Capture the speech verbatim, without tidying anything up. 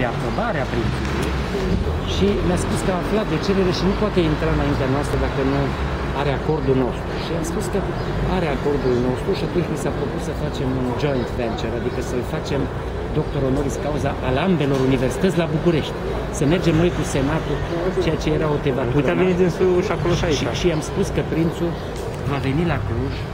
de aprobare a prințului și mi-a spus că a aflat de cerere și nu poate intra înaintea noastră dacă nu are acordul nostru. Și am spus că are acordul nostru și atunci mi s-a propus să facem un joint venture, adică să-l facem doctor honoris cauza al ambelor universități la București. Să mergem noi cu Senatul, ceea ce era o tevatură. Uite, a venit dânsul și acolo și aici. Și, și am spus că prințul va veni la Cluj